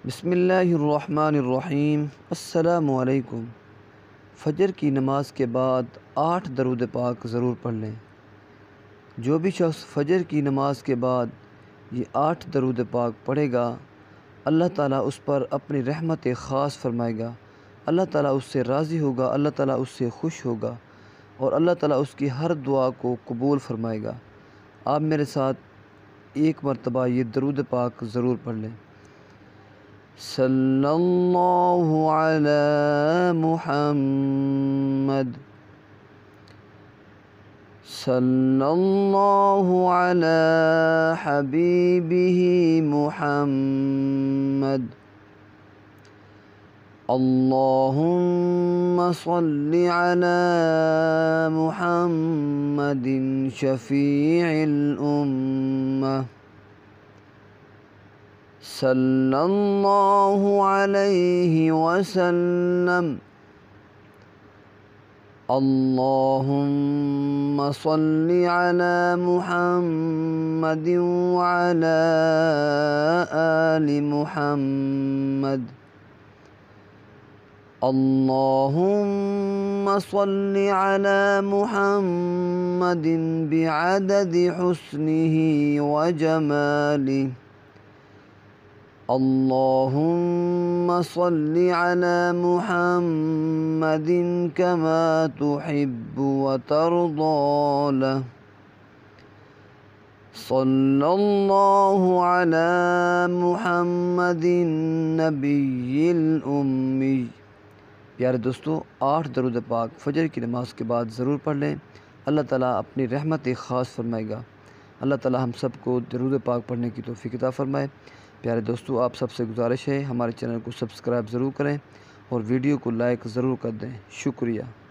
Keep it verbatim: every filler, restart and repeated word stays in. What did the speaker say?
बिस्मिल्लाहिर्रहमानिर्रहीम। अस्सलामुअलैकुम। फ़जर की नमाज के बाद आठ दरूद पाक ज़रूर पढ़ लें। जो भी शख्स फ़जर की नमाज के बाद ये आठ दरूद पाक पढ़ेगा, अल्लाह ताला उस पर अपनी रहमत ख़ास फरमाएगा। अल्लाह ताला उससे राज़ी होगा, अल्लाह ताला उससे खुश होगा और अल्लाह ताला उसकी हर दुआ को कबूल फरमाएगा। आप मेरे साथ एक मरतबा ये दरूद पाक ज़रूर पढ़ लें। सल्लल्लाहु अला मुहम्मद, सल्लल्लाहु अला हबीबिही मुहम्मद, अल्लाहुम्मा सल्लि अला मुहम्मदिन शफ़ीइल उम्मह, सल्लल्लाहु अलैहि वसल्लम, अल्लाहुम्मा सल्लि अला मुहम्मदिन व अला आलि मुहम्मद, अल्लाहुम्मा सल्लि अला मुहम्मदिन बिअददि हुस्निही व जमालिही, अल्लाहुम्मा सल्लि अला मुहम्मदिन कमा तुहिब्बु व तर्दा लह, सल्लल्लाहु अला मुहम्मदिन नबिय्यिल उम्मी। प्यारे दोस्तों, आठ दरूद पाक फ़जर की नमाज़ के बाद ज़रूर पढ़ लें। अल्लाह ताला अपनी रहमत ख़ास फरमाएगा। अल्लाह ताला हम सब को दरूद पाक पढ़ने की तौफ़ीक़ अता फ़रमाए। प्यारे दोस्तों, आप सबसे गुजारिश है हमारे चैनल को सब्सक्राइब ज़रूर करें और वीडियो को लाइक ज़रूर कर दें। शुक्रिया।